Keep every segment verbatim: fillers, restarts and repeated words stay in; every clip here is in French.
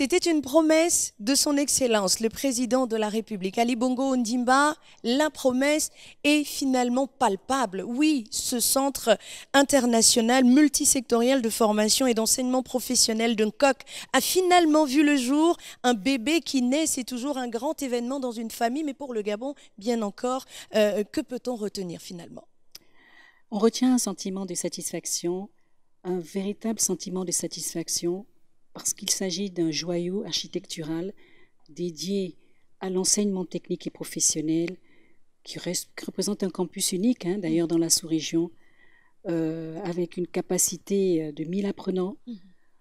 C'était une promesse de son Excellence, le président de la République, Ali Bongo Ondimba. La promesse est finalement palpable. Oui, ce centre international multisectoriel de formation et d'enseignement professionnel d'un coq a finalement vu le jour. Un bébé qui naît, c'est toujours un grand événement dans une famille, mais pour le Gabon, bien encore, euh, que peut-on retenir finalement? On retient un sentiment de satisfaction, un véritable sentiment de satisfaction, parce qu'il s'agit d'un joyau architectural dédié à l'enseignement technique et professionnel, qui, reste, qui représente un campus unique, hein, d'ailleurs dans la sous-région, euh, avec une capacité de mille apprenants, mmh.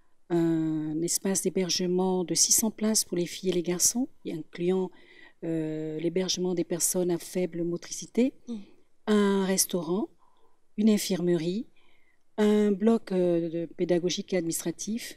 un espace d'hébergement de six cents places pour les filles et les garçons, incluant euh, l'hébergement des personnes à faible motricité, mmh. un restaurant, une infirmerie, un bloc euh, de pédagogique et administratif,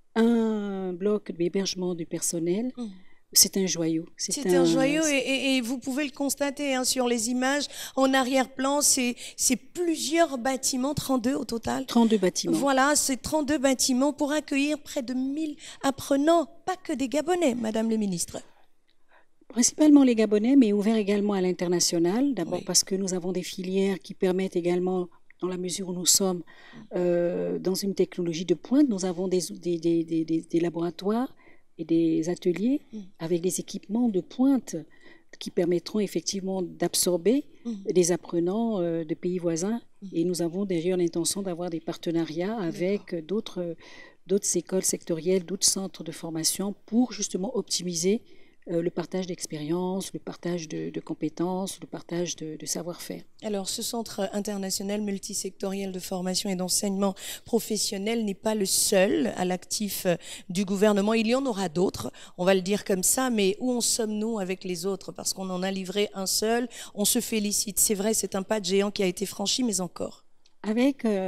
un bloc d'hébergement du personnel. Mmh. C'est un joyau. C'est un, un joyau et, et, et vous pouvez le constater hein, sur les images. En arrière-plan, c'est plusieurs bâtiments, trente-deux au total. trente-deux bâtiments. Voilà, c'est trente-deux bâtiments pour accueillir près de mille apprenants, pas que des Gabonais, Madame le ministre. Principalement les Gabonais, mais ouvert également à l'international. D'abord oui. parce que nous avons des filières qui permettent également, dans la mesure où nous sommes euh, dans une technologie de pointe, nous avons des, des, des, des, des laboratoires et des ateliers mmh. avec des équipements de pointe qui permettront effectivement d'absorber mmh. des apprenants euh, de pays voisins. Mmh. Et nous avons d'ailleurs l'intention d'avoir des partenariats avec d'autres d'autres écoles sectorielles, d'autres centres de formation pour justement optimiser Euh, le partage d'expériences, le partage de, de compétences, le partage de, de savoir-faire. Alors, ce centre international multisectoriel de formation et d'enseignement professionnel n'est pas le seul à l'actif du gouvernement. Il y en aura d'autres, on va le dire comme ça, mais où en sommes-nous avec les autres? Parce qu'on en a livré un seul, on se félicite. C'est vrai, c'est un pas de géant qui a été franchi, mais encore. Avec euh,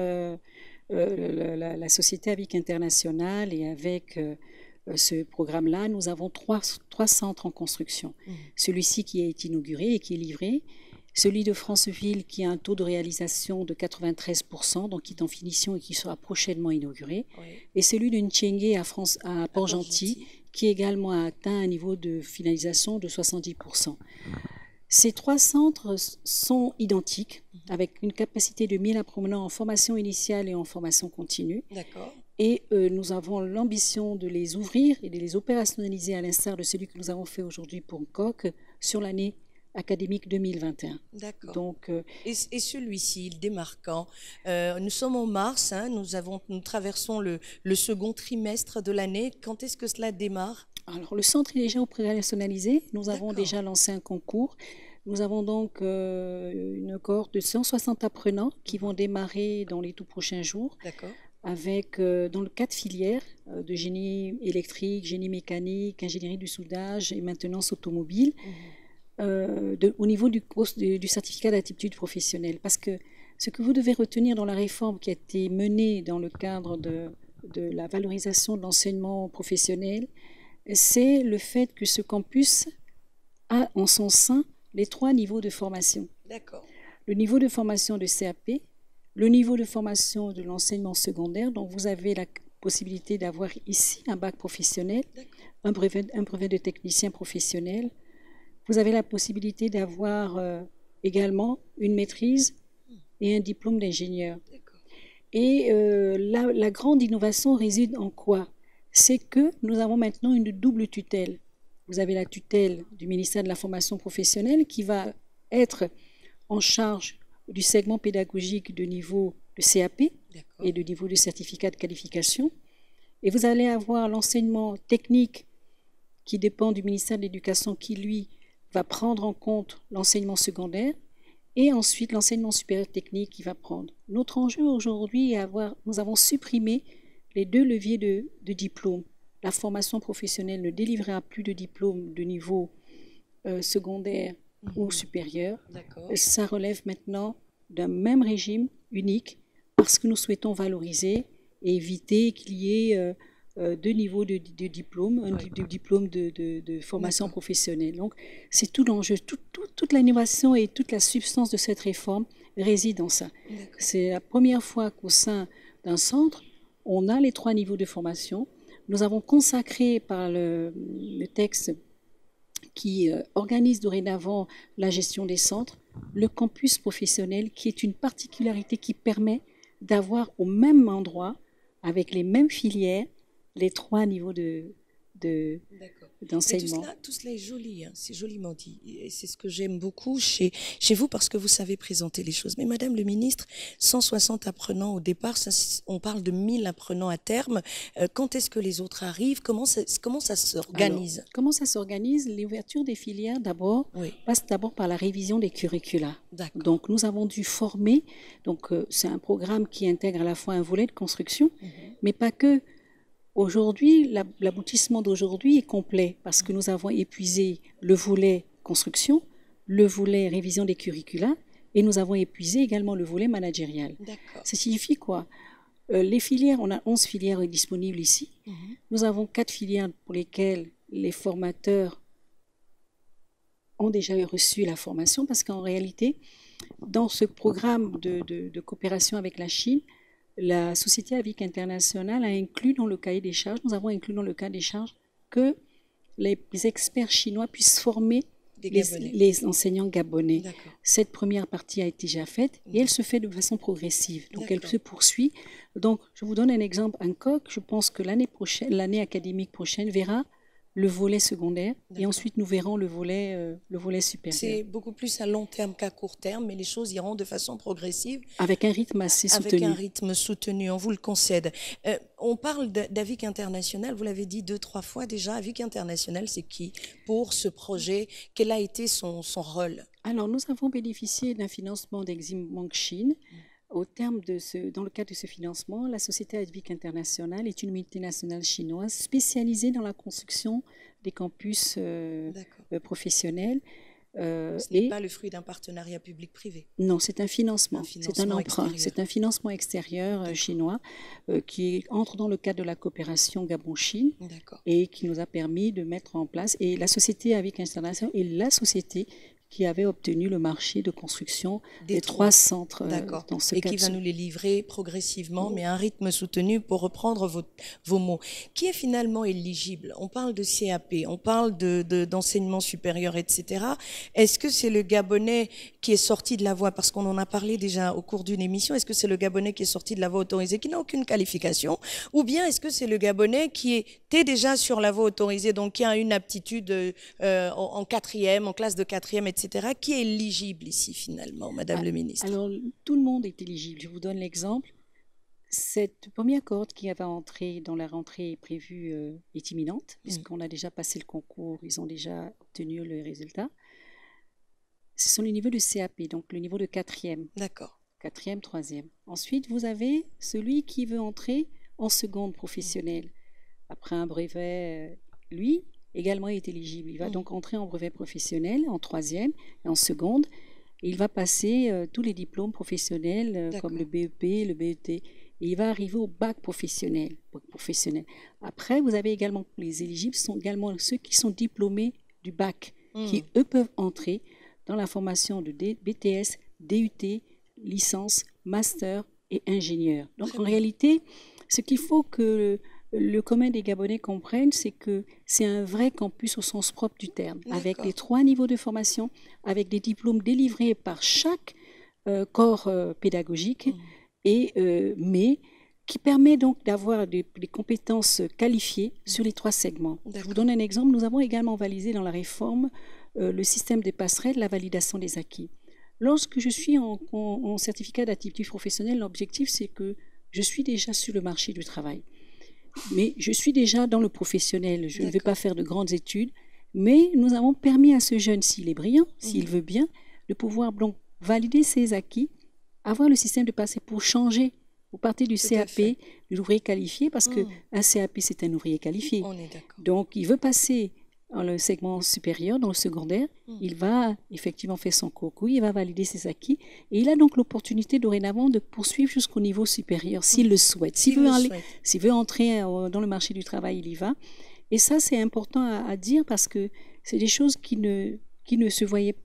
euh, la, la Société Avic Internationale et avec... Euh, ce programme-là, nous avons trois, trois centres en construction. Mmh. Celui-ci qui est inauguré et qui est livré, celui de Franceville qui a un taux de réalisation de quatre-vingt-treize pour cent, donc qui est en finition et qui sera prochainement inauguré, oui. et celui de Ntchengue à, France, à Port-Gentil qui également a atteint un niveau de finalisation de soixante-dix pour cent. Ces trois centres sont identiques, mmh. avec une capacité de mille apprenants en formation initiale et en formation continue. D'accord. Et euh, nous avons l'ambition de les ouvrir et de les opérationnaliser à l'instar de celui que nous avons fait aujourd'hui pour Coq sur l'année académique deux mille vingt et un. D'accord. Donc, euh, et et celui-ci, il démarre quand euh, Nous sommes en mars, hein, nous, avons, nous traversons le, le second trimestre de l'année. Quand est-ce que cela démarre? Alors, le centre est déjà opérationnalisé. Nous avons déjà lancé un concours. Nous avons donc euh, une cohorte de cent soixante apprenants qui vont démarrer dans les tout prochains jours. D'accord. Avec euh, dans le quatre filières euh, de génie électrique, génie mécanique, ingénierie du soudage et maintenance automobile, mmh. euh, de, au niveau du, du, du certificat d'aptitude professionnelle. Parce que ce que vous devez retenir dans la réforme qui a été menée dans le cadre de, de la valorisation de l'enseignement professionnel, c'est le fait que ce campus a en son sein les trois niveaux de formation. D'accord. Le niveau de formation de C A P, le niveau de formation de l'enseignement secondaire, donc vous avez la possibilité d'avoir ici un bac professionnel, un brevet, un brevet de technicien professionnel. Vous avez la possibilité d'avoir euh, également une maîtrise et un diplôme d'ingénieur. Et euh, la, la grande innovation réside en quoi? C'est que nous avons maintenant une double tutelle. Vous avez la tutelle du ministère de la formation professionnelle qui va être en charge du segment pédagogique de niveau de C A P et de niveau de certificat de qualification. Et vous allez avoir l'enseignement technique qui dépend du ministère de l'Éducation qui, lui, va prendre en compte l'enseignement secondaire et ensuite l'enseignement supérieur technique qui va prendre. Notre enjeu aujourd'hui est avoir, nous avons supprimé les deux leviers de, de diplôme. La formation professionnelle ne délivrera plus de diplôme de niveau euh, secondaire Mmh. ou supérieur. Ça relève maintenant d'un même régime unique parce que nous souhaitons valoriser et éviter qu'il y ait euh, euh, deux niveaux de, de diplôme, un oui. de, de diplôme de, de, de formation professionnelle. Donc, c'est tout l'enjeu, tout, tout, toute l'innovation et toute la substance de cette réforme réside en ça. C'est la première fois qu'au sein d'un centre, on a les trois niveaux de formation. Nous avons consacré par le, le texte qui euh, organise dorénavant la gestion des centres, le campus professionnel, qui est une particularité qui permet d'avoir au même endroit, avec les mêmes filières, les trois niveaux de, de, d'enseignement. Tout cela, tout cela est joli, hein, c'est joliment dit. Et c'est ce que j'aime beaucoup chez, chez vous, parce que vous savez présenter les choses. Mais Madame le ministre, cent soixante apprenants au départ, ça, on parle de mille apprenants à terme. Euh, quand est-ce que les autres arrivent? Comment ça, comment ça s'organise? Alors, comment ça s'organise? L'ouverture des filières, d'abord, oui. passe d'abord par la révision des curricula. Donc, nous avons dû former. Donc, euh, c'est un programme qui intègre à la fois un volet de construction, mmh. mais pas que. Aujourd'hui, l'aboutissement d'aujourd'hui est complet parce que nous avons épuisé le volet construction, le volet révision des curricula et nous avons épuisé également le volet managérial. Ça signifie quoi? euh, Les filières, on a onze filières disponibles ici. Mm-hmm. Nous avons quatre filières pour lesquelles les formateurs ont déjà reçu la formation parce qu'en réalité, dans ce programme de, de, de coopération avec la Chine, la Société Avic Internationale a inclus dans le cahier des charges, nous avons inclus dans le cahier des charges que les experts chinois puissent former les, les enseignants gabonais. Cette première partie a été déjà faite et elle se fait de façon progressive, donc elle se poursuit. Donc, je vous donne un exemple, un coq, je pense que l'année prochaine, l'année académique prochaine verra le volet secondaire et ensuite nous verrons le volet, euh, le volet supérieur. C'est beaucoup plus à long terme qu'à court terme, mais les choses iront de façon progressive. Avec un rythme assez soutenu. Avec un rythme soutenu, on vous le concède. Euh, on parle d'Avic International, vous l'avez dit deux, trois fois déjà. Avic International, c'est qui pour ce projet? Quel a été son, son rôle? Alors, nous avons bénéficié d'un financement d'Exim Bank Chine. Au terme de ce, dans le cadre de ce financement, la Société Avic International est une multinationale chinoise spécialisée dans la construction des campus euh, euh, professionnels. Euh, Ce n'est pas le fruit d'un partenariat public-privé. Non, c'est un financement, c'est un emprunt, c'est un financement extérieur euh, chinois euh, qui entre dans le cadre de la coopération Gabon-Chine et qui nous a permis de mettre en place. Et la Société Avic International est la société qui avait obtenu le marché de construction des, des trois centres euh, dans ce et cadre. qui va nous les livrer progressivement, mais à un rythme soutenu pour reprendre vos, vos mots. Qui est finalement éligible? On parle de C A P, on parle de, de, d'enseignement supérieur, et cetera. Est-ce que c'est le Gabonais qui est sorti de la voie, parce qu'on en a parlé déjà au cours d'une émission, est-ce que c'est le Gabonais qui est sorti de la voie autorisée, qui n'a aucune qualification, ou bien est-ce que c'est le Gabonais qui était déjà sur la voie autorisée, donc qui a une aptitude euh, en, en quatrième, en classe de quatrième, et cetera, qui est éligible ici finalement, Madame ah, le ministre? Alors, tout le monde est éligible. Je vous donne l'exemple. Cette première cohorte qui va entrer dans la rentrée prévue euh, est imminente, mmh. puisqu'on a déjà passé le concours, ils ont déjà obtenu le résultat. Ce sont les niveaux de C A P, donc le niveau de quatrième. D'accord. Quatrième, troisième. Ensuite, vous avez celui qui veut entrer en seconde professionnelle. Mmh. Après un brevet, euh, lui, également est éligible. Il va mmh. donc entrer en brevet professionnel en troisième et en seconde. Et il va passer euh, tous les diplômes professionnels euh, comme le B E P, le B E T. Et il va arriver au bac professionnel. Bac professionnel. Après, vous avez également les éligibles, sont également ceux qui sont diplômés du bac, mmh. qui eux peuvent entrer dans la formation de B T S, D U T, licence, master et ingénieur. Donc Très en bien. réalité, ce qu'il faut que le commun des Gabonais comprennent, c'est que c'est un vrai campus au sens propre du terme, avec les trois niveaux de formation, avec des diplômes délivrés par chaque euh, corps euh, pédagogique, mmh. et, euh, mais qui permet donc d'avoir des, des compétences qualifiées mmh. sur les trois segments. Je vous donne un exemple. Nous avons également validé dans la réforme euh, le système des passerelles, la validation des acquis. Lorsque je suis en, en, en certificat d'activité professionnelle, l'objectif, c'est que je suis déjà sur le marché du travail. Mais je suis déjà dans le professionnel, je ne vais pas faire de grandes études, mais nous avons permis à ce jeune, s'il est brillant, s'il mmh. veut bien, de pouvoir donc valider ses acquis, avoir le système de passer pour changer. Vous partez du Tout C A P, de l'ouvrier qualifié, parce mmh. qu'un C A P, c'est un ouvrier qualifié. On est d'accord. Donc, il veut passer dans le segment supérieur, dans le secondaire, mmh. il va effectivement faire son concours, il va valider ses acquis, et il a donc l'opportunité dorénavant de poursuivre jusqu'au niveau supérieur, s'il mmh. le souhaite. S'il veut, aller, s'il veut entrer dans le marché du travail, il y va. Et ça, c'est important à, à dire parce que c'est des choses qui ne, qui ne se voyaient pas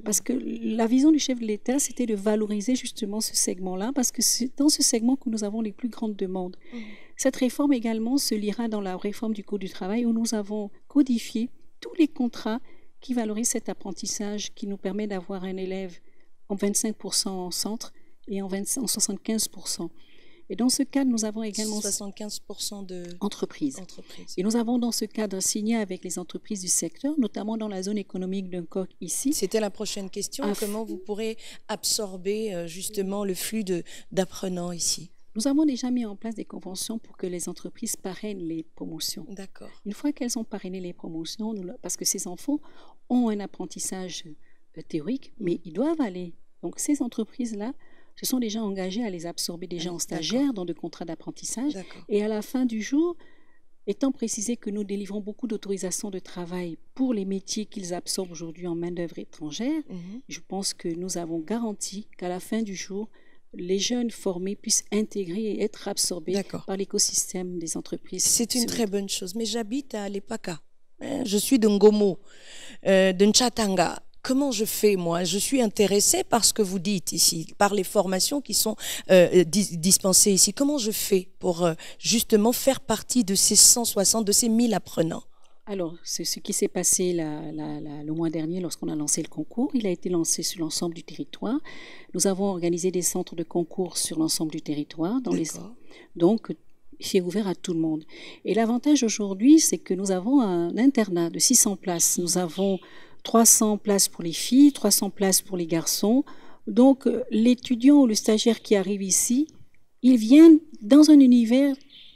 Parce que la vision du chef de l'État, c'était de valoriser justement ce segment-là, parce que c'est dans ce segment que nous avons les plus grandes demandes. Mmh. Cette réforme également se liera dans la réforme du Code du travail, où nous avons codifié tous les contrats qui valorisent cet apprentissage, qui nous permet d'avoir un élève en vingt-cinq pour cent en centre et en, vingt, en soixante-quinze pour cent. Et dans ce cadre, nous avons également soixante-quinze pour cent de entreprises. entreprises. Et nous avons dans ce cadre signé avec les entreprises du secteur, notamment dans la zone économique d'un C O C ici. C'était la prochaine question. Af... Comment vous pourrez absorber justement le flux de, d'apprenants ici? Nous avons déjà mis en place des conventions pour que les entreprises parrainent les promotions. D'accord. Une fois qu'elles ont parrainé les promotions, nous, parce que ces enfants ont un apprentissage théorique, mais ils doivent aller. Donc ces entreprises-là se sont déjà engagés à les absorber déjà en stagiaires dans de contrats d'apprentissage. Et à la fin du jour, étant précisé que nous délivrons beaucoup d'autorisations de travail pour les métiers qu'ils absorbent aujourd'hui en main-d'œuvre étrangère, mm-hmm. je pense que nous avons garanti qu'à la fin du jour, les jeunes formés puissent intégrer et être absorbés par l'écosystème des entreprises. C'est une très bonne chose. Mais j'habite à Lepaka. Je suis de Ngomo, euh, de Nchatanga. Comment je fais, moi? Je suis intéressée par ce que vous dites ici, par les formations qui sont euh, dis dispensées ici. Comment je fais pour euh, justement faire partie de ces cent soixante, de ces mille apprenants? Alors, c'est ce qui s'est passé la, la, la, le mois dernier lorsqu'on a lancé le concours. Il a été lancé sur l'ensemble du territoire. Nous avons organisé des centres de concours sur l'ensemble du territoire. Dans les... Donc, c'est ouvert à tout le monde. Et l'avantage aujourd'hui, c'est que nous avons un internat de six cents places. Nous avons trois cents places pour les filles, trois cents places pour les garçons. Donc, l'étudiant ou le stagiaire qui arrive ici, il vient dans un univers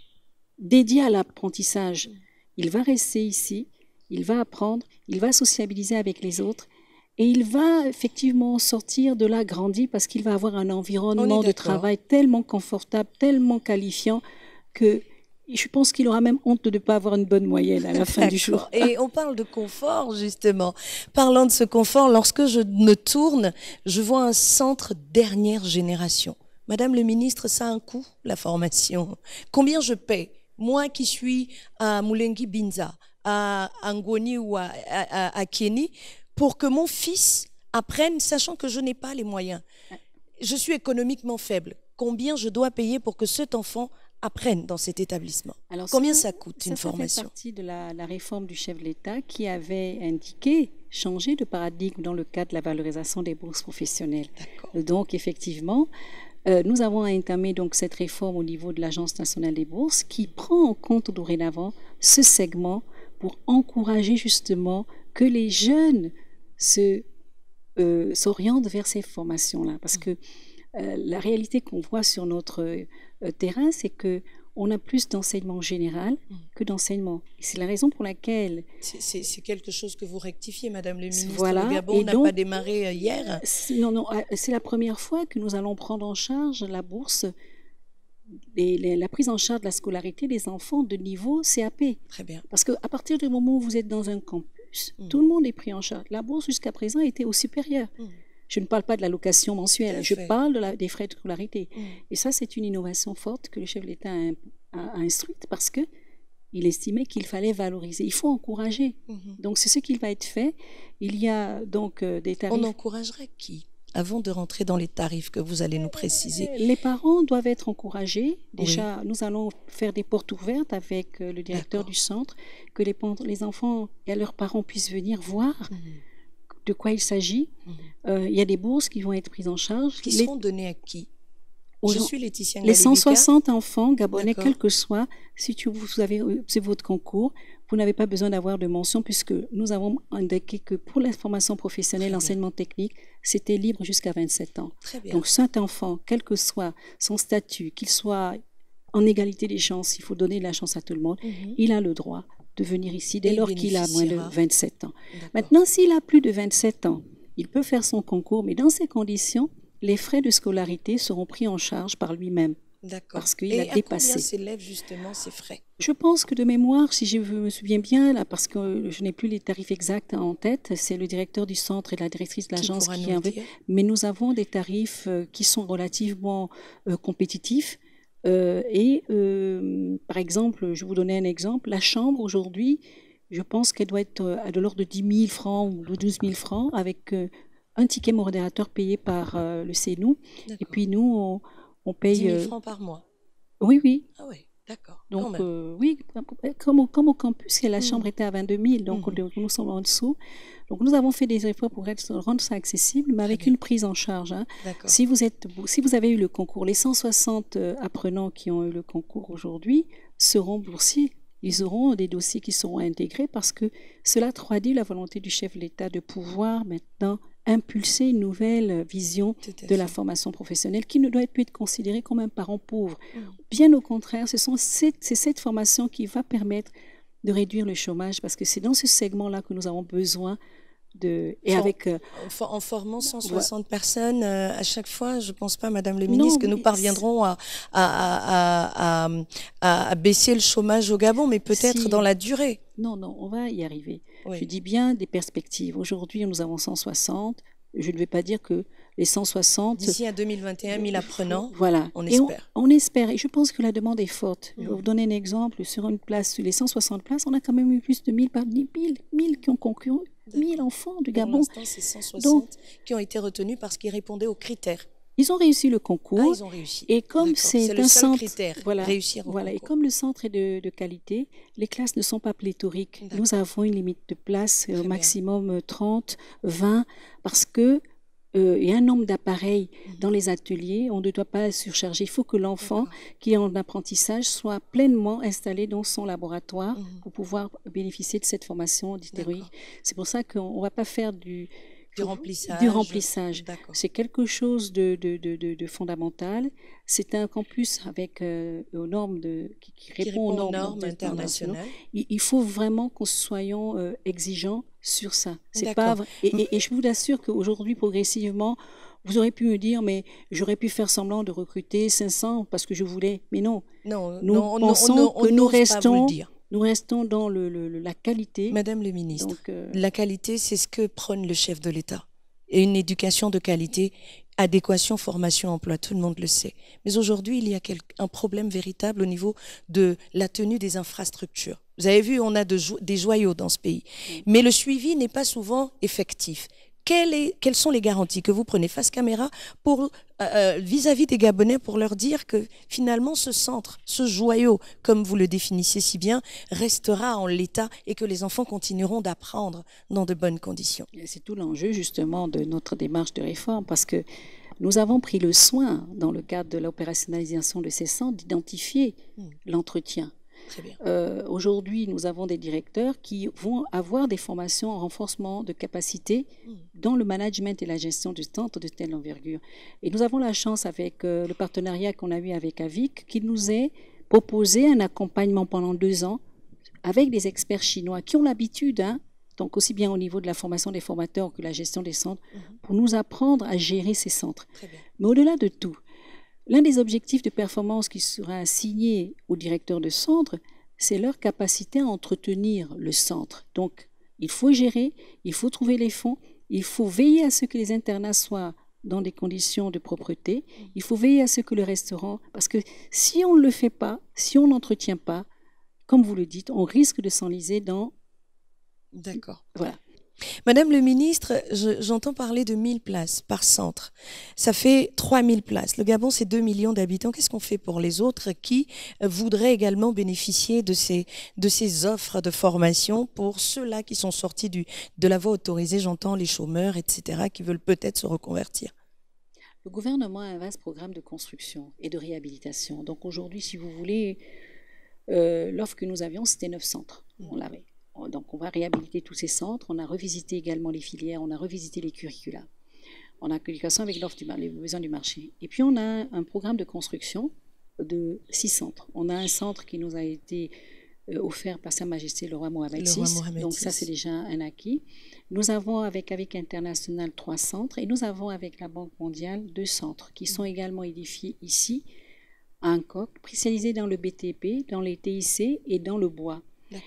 dédié à l'apprentissage. Il va rester ici, il va apprendre, il va sociabiliser avec les autres et il va effectivement sortir de là grandi parce qu'il va avoir un environnement de travail tellement confortable, tellement qualifiant que je pense qu'il aura même honte de ne pas avoir une bonne moyenne à la fin du jour. Et on parle de confort, justement. Parlant de ce confort, lorsque je me tourne, je vois un centre dernière génération. Madame le ministre, ça a un coût, la formation. Combien je paie? Moi qui suis à Moulengi Binza, à Angoni ou à, à, à Kieni, pour que mon fils apprenne, sachant que je n'ai pas les moyens. Je suis économiquement faible. Combien je dois payer pour que cet enfant apprennent dans cet établissement? Alors, Combien ça, ça coûte ça, une ça formation? Ça fait partie de la, la réforme du chef de l'État qui avait indiqué changer de paradigme dans le cadre de la valorisation des bourses professionnelles. Donc, effectivement, euh, nous avons entamé donc cette réforme au niveau de l'Agence nationale des bourses qui prend en compte dorénavant ce segment pour encourager justement que les jeunes se, euh, s'orientent vers ces formations-là. Parce que euh, la réalité qu'on voit sur notre euh, terrain, c'est que on a plus d'enseignement général mmh. que d'enseignement. C'est la raison pour laquelle... C'est quelque chose que vous rectifiez, Madame le ministre. Voilà. Le Gabon n'a pas démarré hier. Non, non, c'est la première fois que nous allons prendre en charge la bourse et la prise en charge de la scolarité des enfants de niveau C A P. Très bien. Parce qu'à partir du moment où vous êtes dans un campus, mmh. tout le monde est pris en charge. La bourse, jusqu'à présent, était au supérieur. Mmh. Je ne parle pas de la location mensuelle, je parle de la, des frais de scolarité. Mmh. Et ça, c'est une innovation forte que le chef de l'État a, a, a instruite parce qu'il estimait qu'il fallait valoriser. Il faut encourager. Mmh. Donc, c'est ce qui va être fait. Il y a donc euh, des tarifs... On encouragerait qui? Avant de rentrer dans les tarifs que vous allez nous préciser. Les parents doivent être encouragés. Déjà, oui. nous allons faire des portes ouvertes avec euh, le directeur du centre, que les, les enfants et leurs parents puissent venir voir mmh. de quoi il s'agit. Mmh. Euh, il y a des bourses qui vont être prises en charge. Qui les... seront données à qui? Je suis Laetitia Les cent soixante enfants gabonais, quel que soit, si tu, vous avez c'est votre concours, vous n'avez pas besoin d'avoir de mention puisque nous avons indiqué que pour la formation professionnelle, l'enseignement technique, c'était libre jusqu'à vingt-sept ans. Donc cet enfant, quel que soit son statut, qu'il soit en égalité des chances, il faut donner la chance à tout le monde, mm-hmm. il a le droit de venir ici dès lors qu'il a moins de vingt-sept ans. Maintenant, s'il a plus de vingt-sept ans, il peut faire son concours, mais dans ces conditions, les frais de scolarité seront pris en charge par lui-même. D'accord. Parce qu'il a dépassé. Et à combien s'élèvent justement ces frais? Je pense que de mémoire, si je me souviens bien, là, parce que je n'ai plus les tarifs exacts en tête, c'est le directeur du centre et la directrice de l'agence qui, qui a... Mais nous avons des tarifs euh, qui sont relativement euh, compétitifs. Euh, et euh, par exemple, je vais vous donner un exemple, la chambre aujourd'hui, je pense qu'elle doit être de l'ordre de dix mille francs ou de douze mille francs avec... Euh, un ticket modérateur payé par euh, le C N U. Et puis nous, on, on paye... dix mille francs par mois. Oui, oui. Ah oui, d'accord. Donc, euh, oui, comme au, comme au campus, la mmh. chambre était à vingt-deux mille, donc mmh. nous sommes en dessous. Donc, nous avons fait des efforts pour être, rendre ça accessible, mais Très avec bien. une prise en charge. Hein. Si, vous êtes, si vous avez eu le concours, les cent soixante apprenants qui ont eu le concours aujourd'hui seront boursiers. Ils auront des dossiers qui seront intégrés parce que cela traduit la volonté du chef de l'État de pouvoir maintenant impulser une nouvelle vision de la formation professionnelle qui ne doit plus être considérée comme un parent pauvre. Mmh. Bien au contraire, ce sont cette, c'est cette formation qui va permettre de réduire le chômage parce que c'est dans ce segment-là que nous avons besoin de... Et For, avec, euh, en formant cent soixante ouais. personnes euh, à chaque fois, je ne pense pas, Madame le ministre, non, que nous parviendrons à, à, à, à, à baisser le chômage au Gabon, mais peut-être si, dans la durée. Non, non, on va y arriver. Oui. Je dis bien des perspectives. Aujourd'hui, nous avons cent soixante. Je ne vais pas dire que les cent soixante... D'ici à deux mille vingt et un, mille apprenants, voilà. on et espère. On, on espère. Et je pense que la demande est forte. Mmh. Je vais vous donner un exemple. Sur une place, sur les cent soixante places, on a quand même eu plus de mille, mille, mille qui ont concouru. mille enfants du Gabon. Pour l'instant, c'est cent soixante Donc, qui ont été retenus parce qu'ils répondaient aux critères. Ils ont réussi le concours. Ah, ils ont réussi. Et comme c'est le un seul centre, critère, voilà, réussir au voilà. concours. Et comme le centre est de, de qualité, les classes ne sont pas pléthoriques. Nous avons une limite de place, au maximum bien. trente, vingt, parce que euh, il y a un nombre d'appareils mmh. dans les ateliers. On ne doit pas surcharger. Il faut que l'enfant qui est en apprentissage soit pleinement installé dans son laboratoire mmh. pour pouvoir bénéficier de cette formation théorique. C'est pour ça qu'on ne va pas faire du Du remplissage. Du remplissage. C'est quelque chose de, de, de, de, de fondamental. C'est un campus avec euh, aux normes de, qui, qui, répond, qui répond aux normes, normes internationales. Il, il faut vraiment qu'on soyons euh, exigeants sur ça. C'est pas vrai. Et, et, et je vous assure qu'aujourd'hui, progressivement, vous aurez pu me dire, mais j'aurais pu faire semblant de recruter cinq cents parce que je voulais. Mais non. Non, nous non, pensons on, on, que on nous restons. Dire. Nous restons dans le, le, la qualité. Madame le ministre, Donc, euh... la qualité, c'est ce que prône le chef de l'État. Et une éducation de qualité, adéquation, formation, emploi, tout le monde le sait. Mais aujourd'hui, il y a un problème véritable au niveau de la tenue des infrastructures. Vous avez vu, on a de jo des joyaux dans ce pays. Mais le suivi n'est pas souvent effectif. Quelle est, quelles sont les garanties que vous prenez face caméra pour euh, vis-à-vis des Gabonais pour leur dire que finalement ce centre, ce joyau, comme vous le définissez si bien, restera en l'état et que les enfants continueront d'apprendre dans de bonnes conditions? C'est tout l'enjeu justement de notre démarche de réforme parce que nous avons pris le soin, dans le cadre de l'opérationnalisation de ces centres, d'identifier mmh. l'entretien. Euh, Aujourd'hui, nous avons des directeurs qui vont avoir des formations en renforcement de capacité mmh. dans le management et la gestion de centres de telle envergure. Et nous avons la chance avec euh, le partenariat qu'on a eu avec A V I C qui nous ait proposé un accompagnement pendant deux ans avec des experts chinois qui ont l'habitude, hein, donc aussi bien au niveau de la formation des formateurs que la gestion des centres, mmh. pour nous apprendre à gérer ces centres. Mais au-delà de tout, l'un des objectifs de performance qui sera assigné aux directeurs de centre, c'est leur capacité à entretenir le centre. Donc, il faut gérer, il faut trouver les fonds, il faut veiller à ce que les internats soient dans des conditions de propreté, il faut veiller à ce que le restaurant... Parce que si on ne le fait pas, si on n'entretient pas, comme vous le dites, on risque de s'enliser dans... D'accord. Voilà. Madame le ministre, j'entends parler de mille places par centre. Ça fait trois mille places. Le Gabon, c'est deux millions d'habitants. Qu'est-ce qu'on fait pour les autres qui voudraient également bénéficier de ces, de ces offres de formation pour ceux-là qui sont sortis du, de la voie autorisée, j'entends les chômeurs, et cetera, qui veulent peut-être se reconvertir? Le gouvernement a un vaste programme de construction et de réhabilitation. Donc aujourd'hui, si vous voulez, euh, l'offre que nous avions, c'était neuf centres. On l'avait. Donc, on va réhabiliter tous ces centres. On a revisité également les filières, on a revisité les curricula. On a communication avec l'offre du, les besoins du marché. Et puis, on a un programme de construction de six centres. On a un centre qui nous a été euh, offert par Sa Majesté le roi Mohamed six. Donc, ça, c'est déjà un acquis. Nous avons avec avec International trois centres et nous avons avec la Banque mondiale deux centres qui sont également édifiés ici à Hancock, spécialisés dans le B T P, dans les T I C et dans le bois.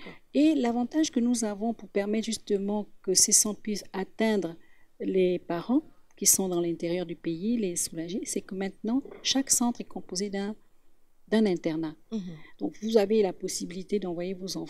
Et l'avantage que nous avons pour permettre justement que ces centres puissent atteindre les parents qui sont dans l'intérieur du pays, les soulager, c'est que maintenant, chaque centre est composé d'un d'un internat. Mmh. Donc, vous avez la possibilité d'envoyer vos enfants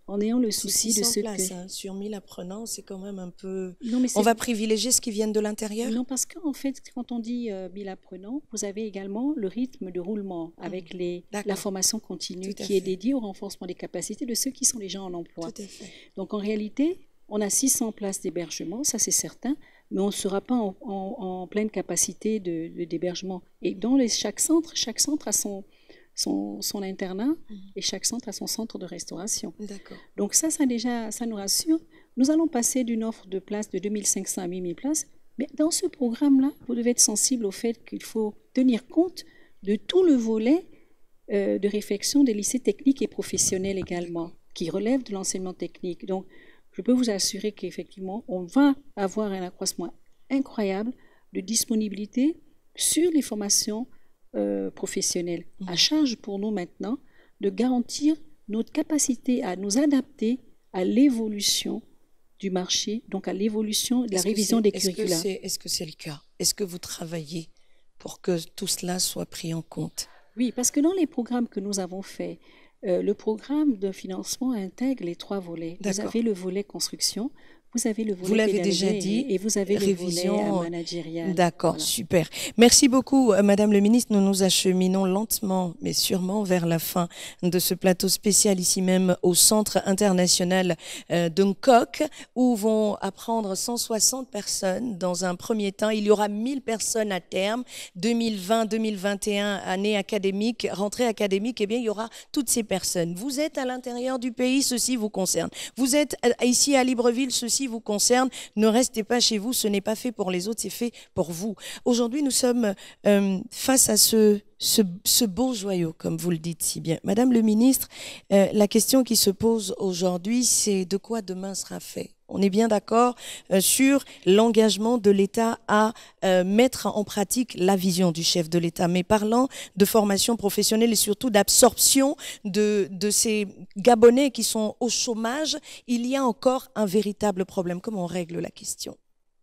en ayant le C'est souci de six cents ce places, que... hein. Sur mille apprenants, c'est quand même un peu... Non, mais On c'est... va privilégier ce qui viennent de l'intérieur? Non, parce qu'en fait, quand on dit euh, mille apprenants, vous avez également le rythme de roulement avec Mhm. les, la D'accord, formation continue tout à qui est fait, dédiée au renforcement des capacités de ceux qui sont déjà en emploi. tout à fait. Donc en réalité, on a six cents places d'hébergement, ça c'est certain, mais on ne sera pas en, en- en pleine capacité de, de- d'hébergement. Et dans les, chaque centre, chaque centre a son, son, son internat Mhm. et chaque centre a son centre de restauration. D'accord. Donc ça, ça déjà, ça nous rassure. Nous allons passer d'une offre de places de deux mille cinq cents à huit mille places, mais dans ce programme-là, vous devez être sensible au fait qu'il faut tenir compte de tout le volet euh, de réflexion des lycées techniques et professionnels également, qui relèvent de l'enseignement technique. Donc, je peux vous assurer qu'effectivement, on va avoir un accroissement incroyable de disponibilité sur les formations euh, professionnelles. Mhm. À charge pour nous maintenant de garantir notre capacité à nous adapter à l'évolution du marché, donc à l'évolution de la Est-ce que révision c'est, des est-ce que curricula. c'est, est-ce que c'est le cas? Est-ce que vous travaillez pour que tout cela soit pris en compte? Oui, parce que dans les programmes que nous avons faits, euh, le programme de financement intègre les trois volets. Vous D'accord. avez le volet construction, vous avez le Vous volet l'avez déjà pédagogie dit, et, et vous avez le volet euh, révision. managérial. D'accord, Voilà. super. Merci beaucoup, euh, Madame le ministre. Nous nous acheminons lentement, mais sûrement vers la fin de ce plateau spécial ici même au Centre international euh, de Nkok, où vont apprendre cent soixante personnes dans un premier temps. Il y aura mille personnes à terme, deux mille vingt deux mille vingt et un, année académique, rentrée académique. Eh bien, il y aura toutes ces personnes. Vous êtes à l'intérieur du pays, ceci vous concerne. Vous êtes ici à Libreville, ceci vous concerne. Ne restez pas chez vous, ce n'est pas fait pour les autres, c'est fait pour vous. Aujourd'hui, nous sommes euh, face à ce, ce, ce beau joyau, comme vous le dites si bien. Madame le ministre, euh, la question qui se pose aujourd'hui, c'est de quoi demain sera fait? On est bien d'accord euh, sur l'engagement de l'État à euh, mettre en pratique la vision du chef de l'État. Mais parlant de formation professionnelle et surtout d'absorption de, de ces Gabonais qui sont au chômage, il y a encore un véritable problème. Comment on règle la question?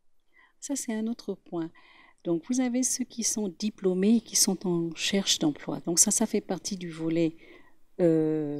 Ça, c'est un autre point. Donc, vous avez ceux qui sont diplômés et qui sont en recherche d'emploi. Donc, ça, ça fait partie du volet. Euh,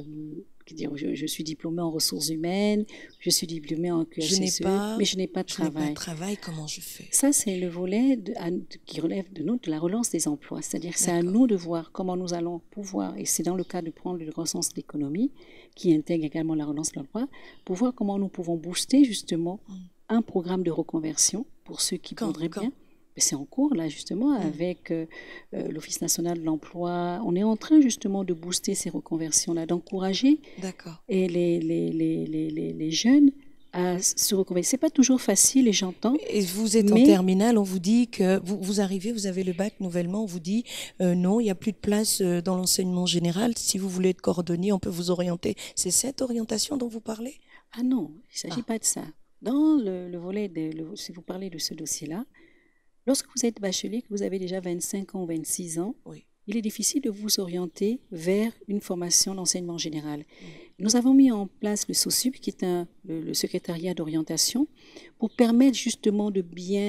je, je suis diplômée en ressources humaines, je suis diplômée en Q H S E, Je n'ai pas, mais je n'ai pas de je n'ai pas travail. de travail, comment je fais? Ça, c'est le volet de, à, qui relève de, nous, de la relance des emplois. C'est-à-dire que c'est à D'accord. nous de voir comment nous allons pouvoir, et c'est dans le cas de prendre le recense de l'économie, qui intègre également la relance de l'emploi, pour voir comment nous pouvons booster justement Mm. un programme de reconversion pour ceux qui Quand, voudraient quand? bien. Mais c'est en cours, là, justement, Mm. avec euh, euh, l'Office national de l'emploi. On est en train, justement, de booster ces reconversions-là, d'encourager D'accord. et les, les, les, les, les, les jeunes à se reconvertir. C'est pas toujours facile, et j'entends. Et vous êtes en Mais terminale, on vous dit que vous, vous arrivez, vous avez le bac nouvellement, on vous dit euh, non, il n'y a plus de place euh, dans l'enseignement général. Si vous voulez être cordonnier, on peut vous orienter. C'est cette orientation dont vous parlez? ah non, il ne s'agit Ah. pas de ça. Dans le, le volet, de, le- si vous parlez de ce dossier-là, lorsque vous êtes bachelier, que vous avez déjà vingt-cinq ans ou vingt-six ans, Oui. il est difficile de vous orienter vers une formation d'enseignement général. Nous avons mis en place le SOSUP, qui est un, le, le secrétariat d'orientation, pour permettre justement de bien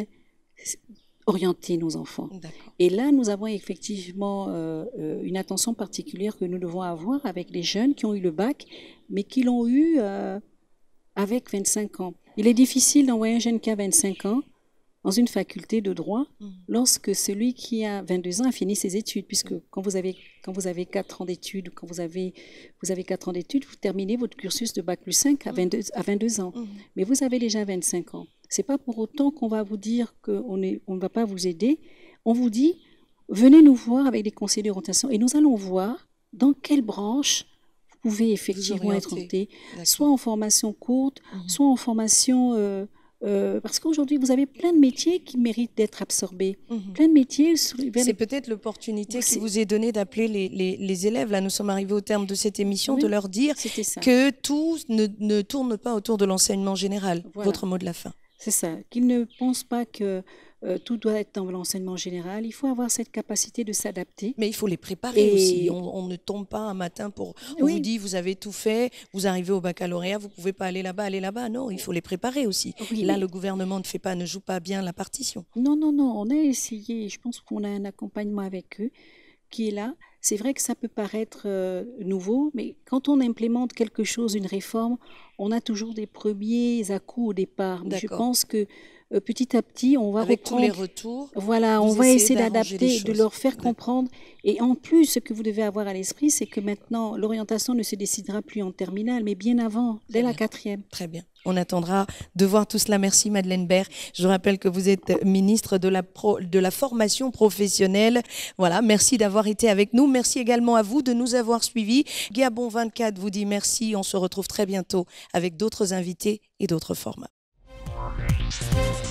orienter nos enfants. D'accord. Et là, nous avons effectivement euh, euh, une attention particulière que nous devons avoir avec les jeunes qui ont eu le bac, mais qui l'ont eu euh, avec vingt-cinq ans. Il est difficile d'envoyer un jeune qui a vingt-cinq ans dans une faculté de droit Mm. lorsque celui qui a vingt-deux ans a fini ses études, puisque quand vous avez, quand vous avez quatre ans d'études, quand vous avez, vous avez quatre ans d'études, vous terminez votre cursus de bac plus cinq à vingt-deux, à vingt-deux ans. Mm. Mais vous avez déjà vingt-cinq ans. C'est pas pour autant qu'on va vous dire qu'on est, on ne va pas vous aider. On vous dit, venez nous voir avec des conseils d'orientation et nous allons voir dans quelle branche vous pouvez effectivement être orienter. orienté, D'accord. soit en formation courte, Mhm. soit en formation... euh, euh, parce qu'aujourd'hui, vous avez plein de métiers qui méritent d'être absorbés. Mhm. Plein de métiers... sur- vers C'est les- peut-être l'opportunité qui C'est- vous est donnée d'appeler les, les, les élèves. Là, nous sommes arrivés au terme de cette émission, Oui, de leur dire C'était ça. que tout ne, ne tourne pas autour de l'enseignement général. Voilà. Votre mot de la fin. C'est ça. Qu'ils ne pensent pas que euh, tout doit être dans l'enseignement général. Il faut avoir cette capacité de s'adapter. Mais il faut les préparer Et- aussi. On, on ne tombe pas un matin pour... On Oui. vous dit, vous avez tout fait, vous arrivez au baccalauréat, vous pouvez pas aller là-bas, aller là-bas. Non, il faut les préparer aussi. Oui, Là, mais- le gouvernement ne fait pas, ne joue pas bien la partition. Non, non, non. On a essayé. Je pense qu'on a un accompagnement avec eux qui est là. C'est vrai que ça peut paraître euh, nouveau, mais quand on implémente quelque chose, une réforme, on a toujours des premiers à-coups au départ. Mais je pense que euh, petit à petit, on va Avec reprendre, tous les retours, voilà, on va essayer d'adapter, de leur faire comprendre. Et en plus, ce que vous devez avoir à l'esprit, c'est que maintenant, l'orientation ne se décidera plus en terminale, mais bien avant, dès la quatrième. Très bien. On attendra de voir tout cela. Merci Madeleine Baird. Je rappelle que vous êtes ministre de la, pro, de la formation professionnelle. Voilà, merci d'avoir été avec nous. Merci également à vous de nous avoir suivis. Gabon vingt-quatre vous dit merci. On se retrouve très bientôt avec d'autres invités et d'autres formats.